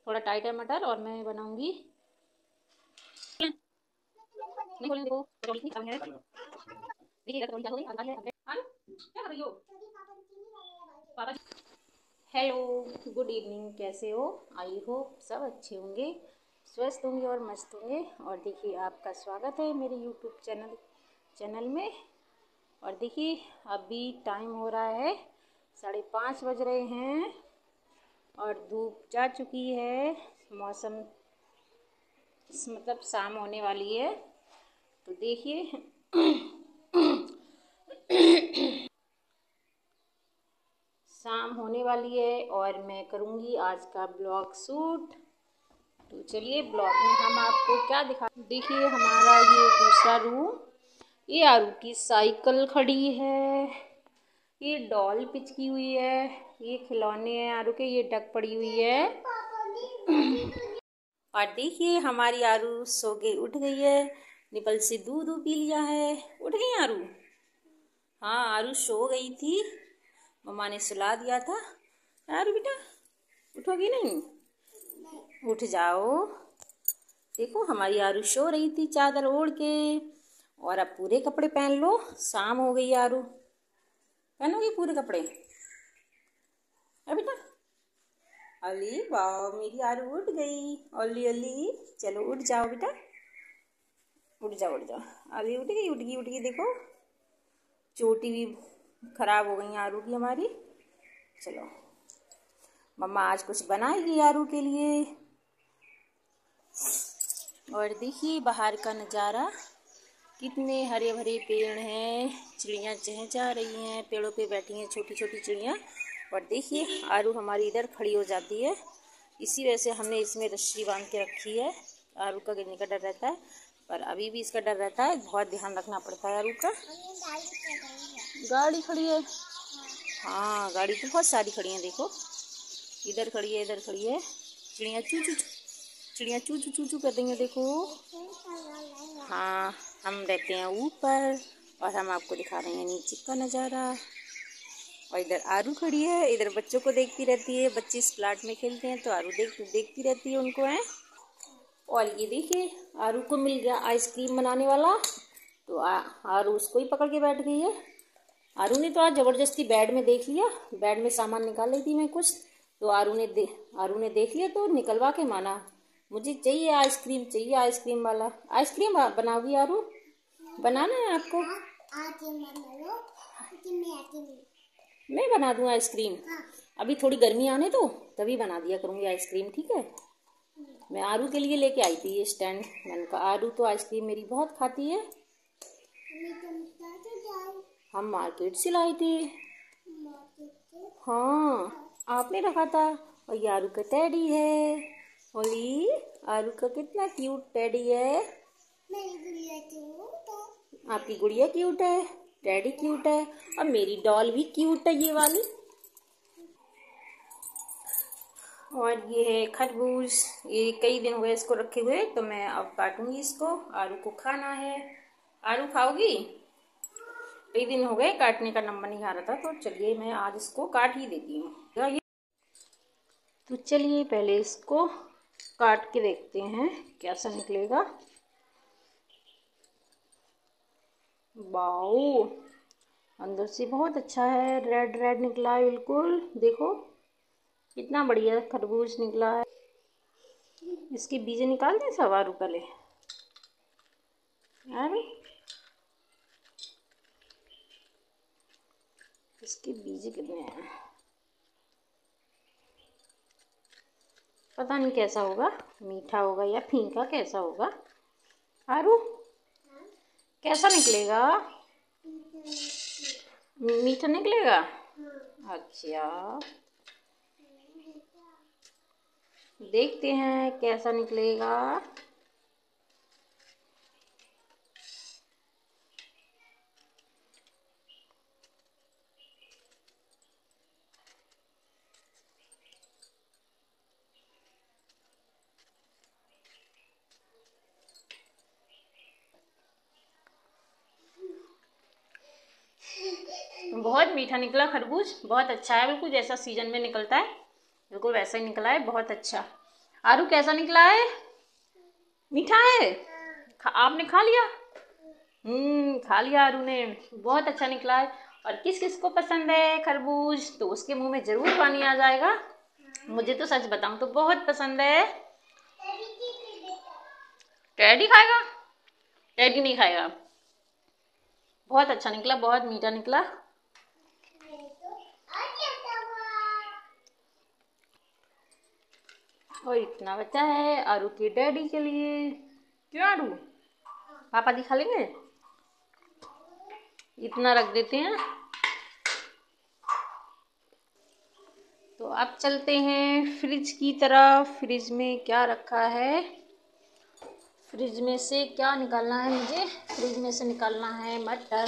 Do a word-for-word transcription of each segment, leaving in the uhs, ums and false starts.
थोड़ा टाइट है मटर और मैं बनाऊंगी। नहीं खोलें, देखो कटोरी की है। देखिए इधर कटोरी क्या हो गई, आलू क्या कर रही हो पापा जी। हेलो, गुड इवनिंग, कैसे हो? आई होप सब अच्छे होंगे, स्वस्थ होंगे और मस्त होंगे। और देखिए आपका स्वागत है मेरे यूट्यूब चैनल चैनल में। और देखिए अभी टाइम हो रहा है साढ़े पाँच बज रहे हैं और धूप जा चुकी है। मौसम मतलब शाम होने वाली है। तो देखिए शाम होने वाली है और मैं करूँगी आज का ब्लॉग शूट। तो चलिए ब्लॉग में हम आपको क्या दिखा, देखिए हमारा ये दूसरा रूम, ये आरू की साइकिल खड़ी है, ये डॉल पिचकी हुई है, ये खिलौने हैं आरू के, ये डक पड़ी हुई है। और देखिए हमारी आरू सो के उठ गई है, निपल से दूध पी लिया है। उठ गई आरू? हाँ आरू सो गई थी, मम्मा ने सुला दिया था। आरू बेटा उठोगी नहीं? उठ जाओ। देखो हमारी आरू सो रही थी चादर ओढ़ के। और अब पूरे कपड़े पहन लो, शाम हो गई। आरू पहनोगी पूरे कपड़े? है बेटा? अली वाह, मेरी आरू उठ गई। अली अली चलो उठ जाओ बेटा, उठ जाओ उठ जाओ। अली उठ गई उठ गई उठ गई। देखो चोटी भी खराब हो गई आरू की हमारी। चलो मम्मा आज कुछ बनाएगी आरू के लिए। और देखिए बाहर का नज़ारा, कितने हरे भरे पेड़ हैं, चिड़ियाँ चहचहा रही हैं, पेड़ों पे बैठी हैं छोटी छोटी चिड़ियाँ। और देखिए आरू हमारी इधर खड़ी हो जाती है, इसी वजह से हमने इसमें रस्सी बांध के रखी है। आरू का गिरने का डर रहता है, पर अभी भी इसका डर रहता है, बहुत ध्यान रखना पड़ता है आरू का। गाड़ी खड़ी है? हाँ गाड़ी तो बहुत सारी खड़ी हैं, देखो इधर खड़ी है इधर खड़ी है। चिड़ियाँ चू चू चिड़ियाँ चू चू चू चू कर रही हैं, देखो। हाँ हम रहते हैं ऊपर और हम आपको दिखा रहे हैं नीचे का नज़ारा। और इधर आरू खड़ी है, इधर बच्चों को देखती रहती है, बच्चे इस प्लाट में खेलते हैं तो आरू देख देखती रहती है उनको है। और ये देखिए आरू को मिल गया आइसक्रीम बनाने वाला, तो आ, आरू उसको ही पकड़ के बैठ गई है। आरू ने तो आज ज़बरदस्ती बेड में देख लिया, बेड में सामान निकाल रही थी मैं कुछ, तो आरू ने दे आरू ने देख लिया तो निकलवा के माना, मुझे चाहिए आइसक्रीम चाहिए आइसक्रीम वाला। आइसक्रीम बनाओगी आरू? बनाना है आपको? मैं बना दूँ आइसक्रीम? अभी थोड़ी गर्मी आने दो तभी बना दिया करूँगी आइसक्रीम, ठीक है? मैं आरू के लिए लेके आई थी ये स्टैंड, मैंने कहा आरू तो आइसक्रीम मेरी बहुत खाती है। हम मार्केट से लाए थे। हाँ आपने रखा था। और ये आरू का टेडी है। ओली आरू का कितना क्यूट टेडी है। मेरी गुड़िया क्यूट है। आपकी गुड़िया क्यूट है, टेडी क्यूट है, और मेरी डॉल भी क्यूट है ये वाली। और ये है खरबूज, ये कई दिन हुए इसको रखे हुए, तो मैं अब काटूंगी इसको, आरू को खाना है। आरू खाओगी? कई दिन हो गए काटने का नंबर नहीं आ रहा था, तो चलिए मैं आज इसको काट ही देती हूँ। तो चलिए पहले इसको काट के देखते हैं कैसा निकलेगा। वाओ अंदर से बहुत अच्छा है, रेड रेड निकला है बिल्कुल, देखो कितना बढ़िया खरबूज निकला है। इसके बीज निकाल दें सब आरू पहले। अरे इसके बीज कितने हैं, पता नहीं कैसा होगा, मीठा होगा या फीका, कैसा होगा आरू? कैसा निकलेगा? मीठा निकलेगा? अच्छा देखते हैं कैसा निकलेगा। बहुत मीठा निकला खरबूज, बहुत अच्छा है, बिल्कुल जैसा सीजन में निकलता है बिल्कुल वैसा ही निकला है, बहुत अच्छा। आरू कैसा निकला है? मीठा है? खा, आपने खा लिया? हम्म खा लिया आरू ने। बहुत अच्छा निकला है। और किस किस को पसंद है खरबूज, तो उसके मुंह में जरूर पानी आ जाएगा। मुझे तो सच बताऊं तो बहुत पसंद है। टेडी खाएगा? टेडी नहीं खाएगा। बहुत अच्छा निकला, बहुत मीठा निकला। और इतना बचा है आरू के डैडी के लिए। क्यों आरू? पापा जी खा लेंगे? इतना रख देते हैं। तो अब चलते हैं फ्रिज की तरफ। फ्रिज में क्या रखा है? फ्रिज में से क्या निकालना है मुझे? फ्रिज में से निकालना है मटर।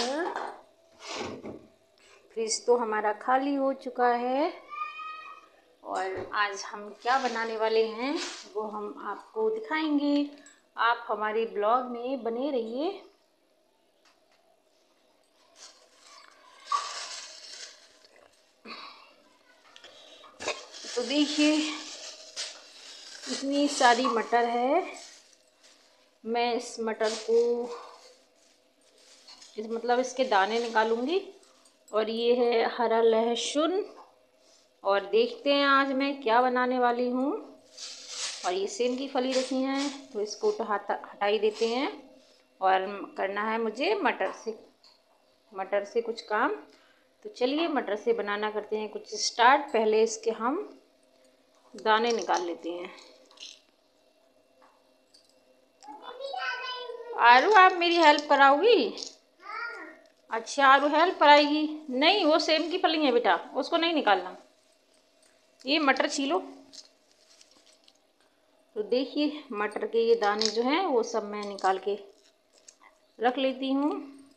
फ्रिज तो हमारा खाली हो चुका है। और आज हम क्या बनाने वाले हैं वो हम आपको दिखाएंगे। आप हमारे ब्लॉग में बने रहिए। तो देखिए इतनी सारी मटर है। मैं इस मटर को इस मतलब इसके दाने निकालूंगी। और ये है हरा लहसुन। और देखते हैं आज मैं क्या बनाने वाली हूँ। और ये सेम की फली रखी हैं तो इसको हटा हटाई देते हैं। और करना है मुझे मटर से मटर से कुछ काम। तो चलिए मटर से बनाना करते हैं कुछ स्टार्ट। पहले इसके हम दाने निकाल लेते हैं। आरू आप मेरी हेल्प कराओगी? अच्छा आरू हेल्प कराएगी। नहीं वो सेम की फली है बेटा, उसको नहीं निकालना। ये मटर छीलो। तो देखिए मटर के ये दाने जो हैं वो सब मैं निकाल के रख लेती हूँ।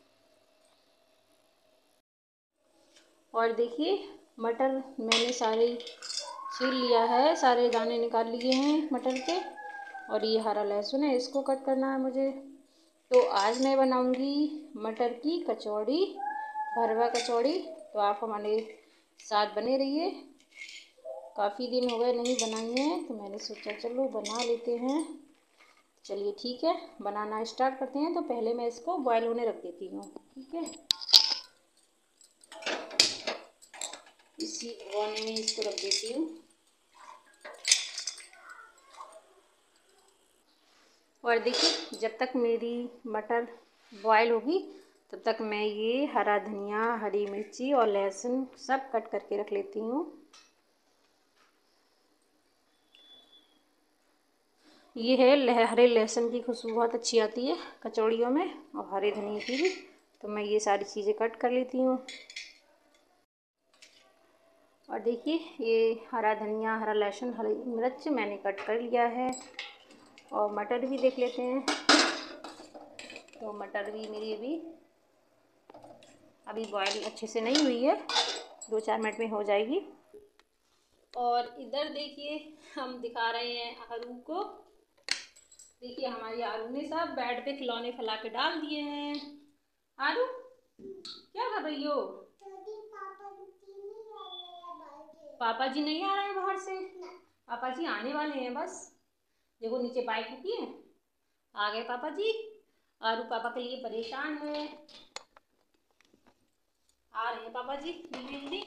और देखिए मटर मैंने सारे छील लिया है, सारे दाने निकाल लिए हैं मटर के। और ये हरा लहसुन है, इसको कट करना है मुझे। तो आज मैं बनाऊंगी मटर की कचौड़ी, भरवा कचौड़ी। तो आप हमारे साथ बने रहिए। काफ़ी दिन हो गए नहीं बनाई है तो मैंने सोचा चलो बना लेते हैं। चलिए ठीक है बनाना स्टार्ट करते हैं। तो पहले मैं इसको बॉयल होने रख देती हूँ। ठीक है इसी भगोने में इसको रख देती हूँ। और देखिए जब तक मेरी मटर बॉयल होगी तब तक मैं ये हरा धनिया, हरी मिर्ची और लहसुन सब कट करके रख लेती हूँ। ये है हरे लहसुन की खुशबू बहुत अच्छी आती है कचौड़ियों में, और हरे धनिया की भी। तो मैं ये सारी चीज़ें कट कर लेती हूँ। और देखिए ये हरा धनिया, हरा लहसुन, हरी मिर्च मैंने कट कर लिया है। और मटर भी देख लेते हैं। तो मटर भी मेरी अभी अभी बॉयल अच्छे से नहीं हुई है, दो चार मिनट में हो जाएगी। और इधर देखिए हम दिखा रहे हैं आरू को। देखिए हमारी आरू ने सब बेड पे खिलौने फैला के डाल दिए हैं। आरू क्या कर रही हो? पापा जी नहीं आ रहे हैं बाहर से? पापा जी आने वाले हैं बस। देखो नीचे बाइक रुकी है, आ गए पापा जी। आरू पापा के लिए परेशान है। आ रहे हैं पापा जी जल्दी जल्दी।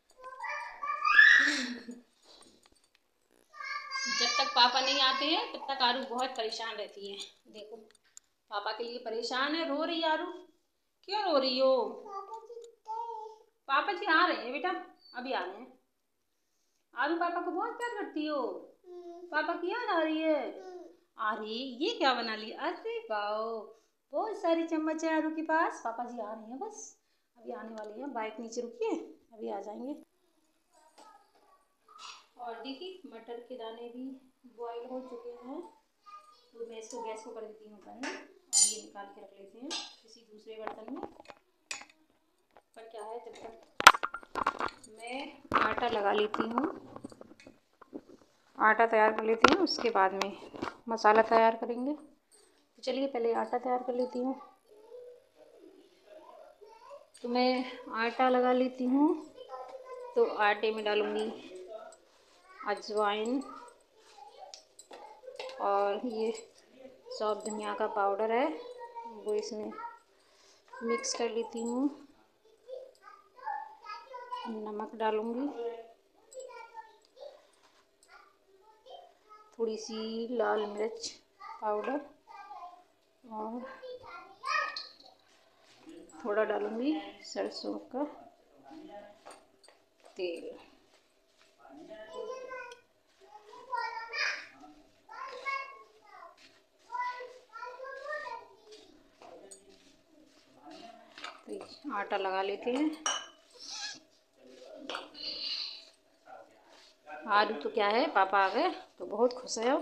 जब तक पापा नहीं आते हैं तब तक आरू बहुत परेशान रहती है। देखो पापा के लिए परेशान है, रो रही है आरू। क्यों रो रही हो? पापा जी आ रहे हैं बेटा, अभी आ रहे हैं। आरू पापा को बहुत प्यार करती हो? पापा की याद आ रही है? अरे ये क्या बना लिया? अरे वाओ बहुत सारी चम्मच है आरू के पास। पापा जी आ रहे हैं बस, अभी आने वाले हैं। बाइक नीचे रुकी है, अभी आ जाएंगे। और देखिए मटर के दाने भी बॉयल हो चुके हैं। तो मैं इसको गैस को कर देती हूँ बंद। और ये निकाल के रख लेते हैं किसी दूसरे बर्तन में। पर क्या है जब तक मैं आटा लगा लेती हूँ, आटा तैयार कर लेती हूँ, उसके बाद में मसाला तैयार करेंगे। तो चलिए पहले आटा तैयार कर लेती हूँ। तो मैं आटा लगा लेती हूँ। तो आटे में डालूँगी अजवाइन, और ये सौंफ धनिया का पाउडर है, वो इसमें मिक्स कर लेती हूँ। नमक डालूँगी, थोड़ी सी लाल मिर्च पाउडर और थोड़ा डालूँगी सरसों का तेल। तो आटा लगा लेते हैं। आलू तो क्या है, पापा आ गए तो बहुत खुश है।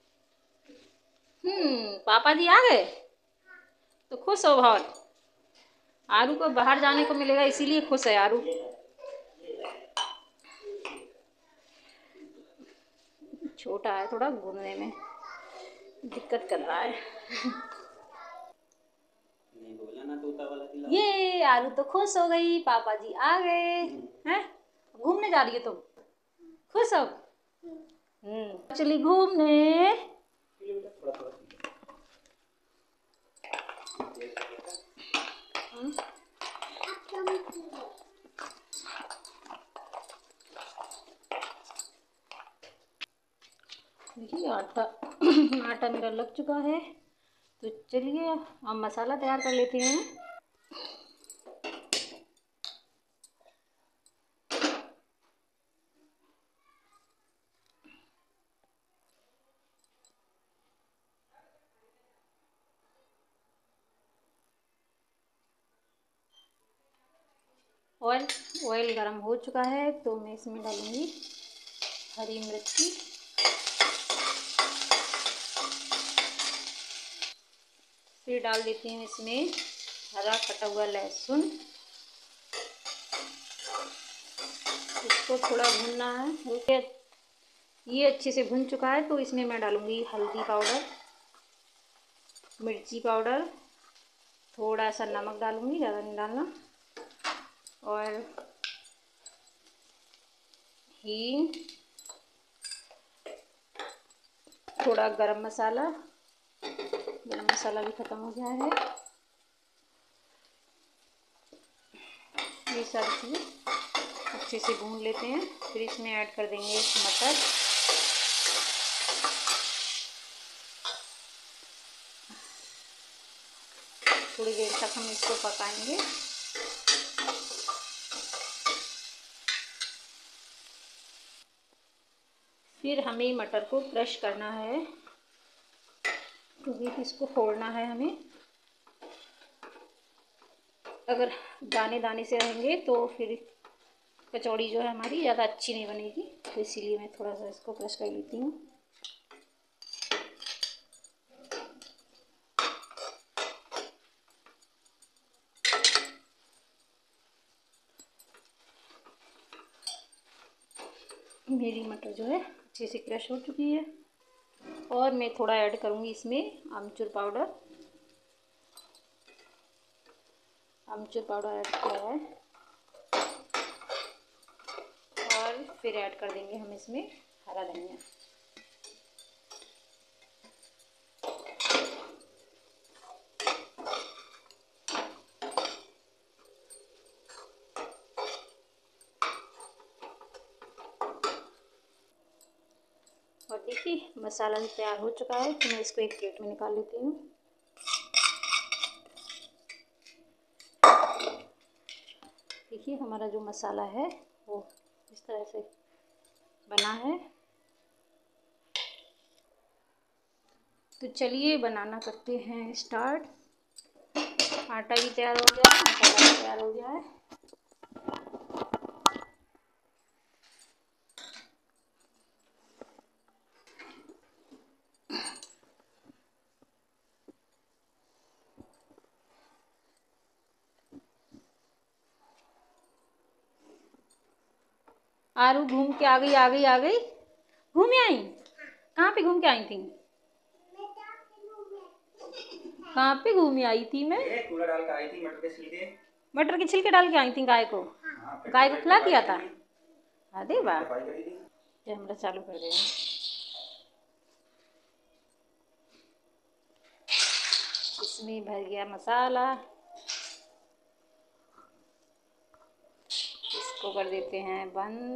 हम्म पापा जी आ गए तो खुश हो बहुत। आरू को बाहर जाने को मिलेगा इसीलिए खुश है आरू। छोटा है, थोड़ा घूमने में दिक्कत कर रहा है। ये आरू तो खुश हो गई, पापा जी आ गए हैं। घूमने जा रही है तुम, खुश हो? हम्म चली घूमने। देखिए आटा आटा मेरा लग चुका है, तो चलिए हम मसाला तैयार कर लेते हैं। ऑयल ऑयल गरम हो चुका है, तो मैं इसमें डालूंगी हरी मिर्ची, फिर डाल देती हूँ इसमें हरा कटा हुआ लहसुन। इसको थोड़ा भूनना है। ओके, ये अच्छे से भुन चुका है, तो इसमें मैं डालूंगी हल्दी पाउडर, मिर्ची पाउडर, थोड़ा सा नमक डालूंगी, ज़्यादा नहीं डालना, और हींग, थोड़ा गरम मसाला। गरम मसाला भी ख़त्म हो गया है। ये सारी चीज़ें अच्छे से भून लेते हैं, फिर इसमें ऐड कर देंगे मटर। थोड़ी देर तक हम इसको पकाएंगे। फिर हमें मटर को क्रश करना है, क्योंकि इसको फोड़ना है हमें। अगर दाने दाने से रहेंगे तो फिर कचौड़ी जो है हमारी ज़्यादा अच्छी नहीं बनेगी, तो इसीलिए मैं थोड़ा सा इसको क्रश कर लेती हूँ। मेरी मटर जो है अच्छे से क्रश हो चुकी है, और मैं थोड़ा ऐड करूँगी इसमें amchur powder. Amchur powder add किया है, और फिर ऐड कर देंगे हम इसमें हरा धनिया। और देखिए मसाला भी तैयार हो चुका है, तो मैं इसको एक प्लेट में निकाल लेती हूँ। देखिए हमारा जो मसाला है वो इस तरह से बना है। तो चलिए बनाना करते हैं स्टार्ट। आटा भी तैयार हो गया, मसाला भी तैयार हो गया है। आरू घूम के आ गई आ गई आ गई घूम आई। कहाँ पे घूम के आई थी? कहाँ पे घूम आई थी? मैं कूड़ा डाल के आई थी, मटर के छिलके मटर के छिलके डाल के आई थी गाय को। गाय को खिला दिया था। अरे वाह, कैमरा चालू कर देना। इसमें भर गया मसाला, इसको कर देते हैं बंद।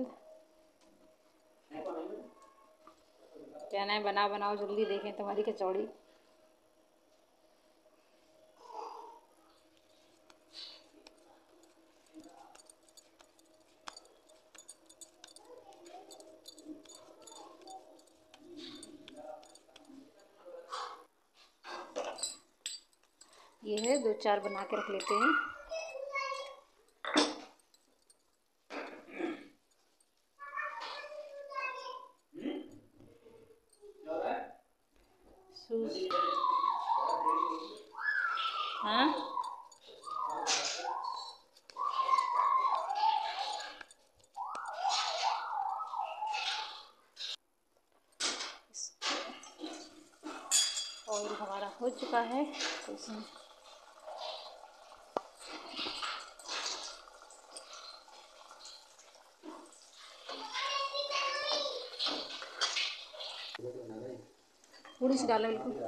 कहना है बनाओ बनाओ जल्दी, देखें तुम्हारी कचौड़ी। ये है, दो चार बना के रख लेते हैं। हाँ ऑयल हमारा हो चुका है, तो इसमें थोड़ी सी डाला बिल्कुल।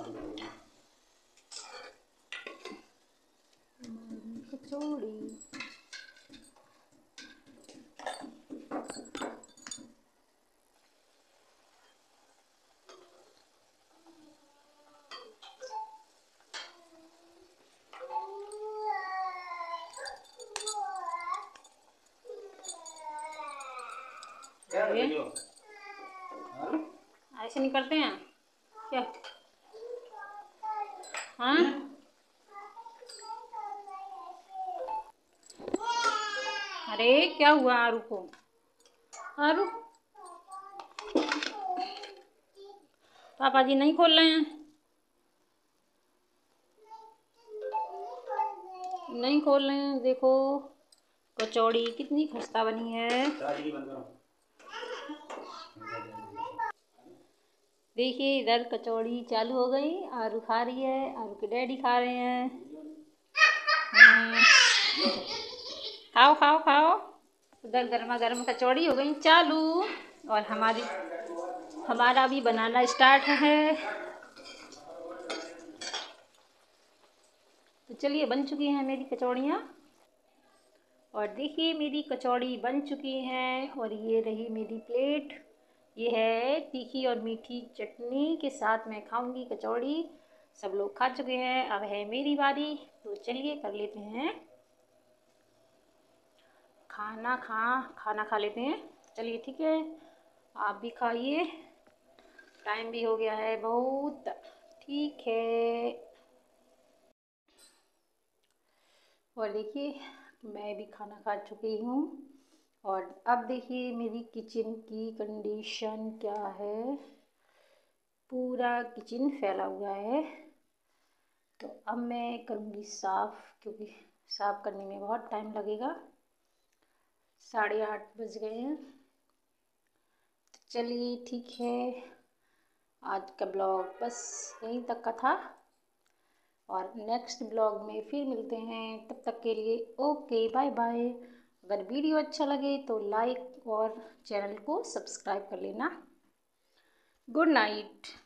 कचौड़ी ऐसे नहीं करते हैं क्या? हाँ अरे क्या हुआ आरू को? आरू पापा जी नहीं खोल रहे हैं, नहीं खोल रहे हैं। देखो कचौड़ी कितनी खस्ता बनी है। देखिए इधर कचौड़ी चालू हो गई, आरू खा रही है, आरू के डैडी खा रहे हैं। खाओ खाओ खाओ। उधर गर्मा गर्म कचौड़ी हो गई चालू, और हमारी हमारा भी बनाना स्टार्ट है। तो चलिए बन चुकी हैं मेरी कचौड़ियाँ, और देखिए मेरी कचौड़ी बन चुकी हैं। और ये रही मेरी प्लेट, ये है तीखी और मीठी चटनी के साथ मैं खाऊंगी कचौड़ी। सब लोग खा चुके हैं, अब है मेरी बारी। तो चलिए कर लेते हैं खाना खा खाना खा लेते हैं। चलिए ठीक है, आप भी खाइए, टाइम भी हो गया है बहुत। ठीक है, और देखिए मैं भी खाना खा चुकी हूँ। और अब देखिए मेरी किचन की कंडीशन क्या है। पूरा किचन फैला हुआ है, तो अब मैं करूँगी साफ़, क्योंकि साफ़ करने में बहुत टाइम लगेगा। साढ़े आठ बज गए हैं। तो चलिए ठीक है, आज का ब्लॉग बस यहीं तक का था, और नेक्स्ट ब्लॉग में फिर मिलते हैं। तब तक के लिए ओके बाय बाय। अगर वीडियो अच्छा लगे तो लाइक और चैनल को सब्सक्राइब कर लेना। Good night.